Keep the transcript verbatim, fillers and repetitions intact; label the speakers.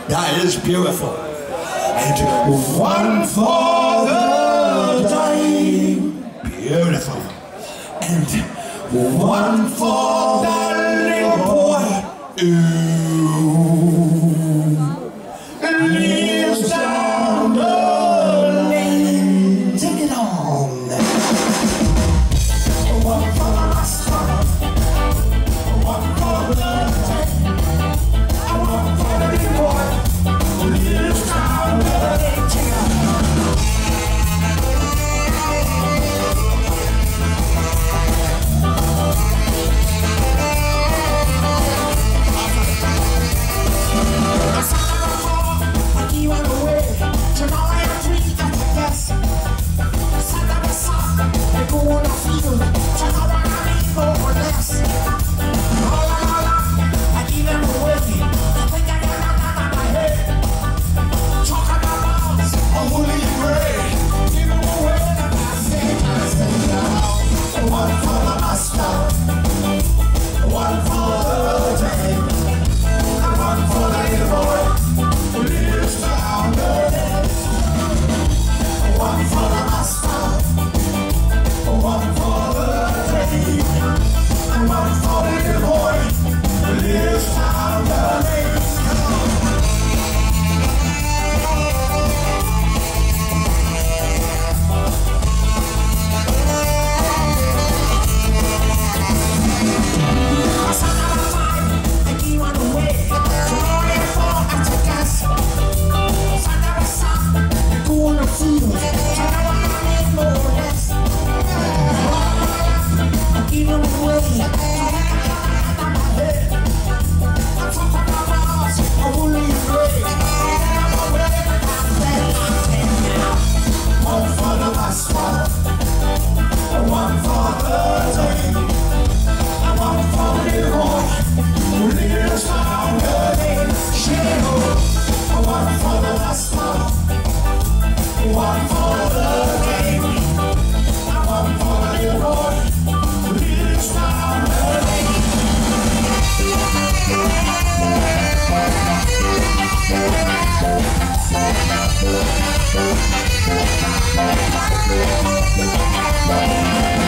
Speaker 1: That is beautiful. And one for the dying. Beautiful. And one for that little boy. Ooh. Lives down the lane. Take it on. One for the last one. One for the day. One for the little boy. Lives down the lane. Take it on.
Speaker 2: We'll be right back.